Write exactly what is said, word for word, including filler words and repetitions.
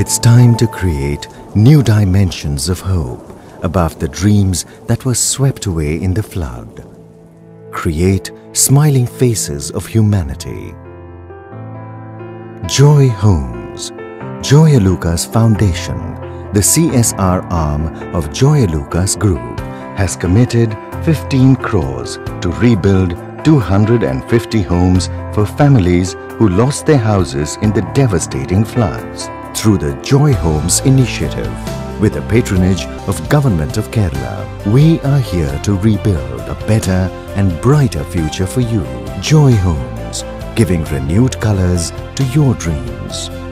It's time to create new dimensions of hope above the dreams that were swept away in the flood. Create smiling faces of humanity. Joy Homes, Joyalukkas Foundation, the C S R arm of Joyalukkas Group, has committed fifteen crores to rebuild two hundred fifty homes for families who lost their houses in the devastating floods through the Joy Homes initiative. With the patronage of Government of Kerala, we are here to rebuild a better and brighter future for you. Joy Homes, giving renewed colors to your dreams.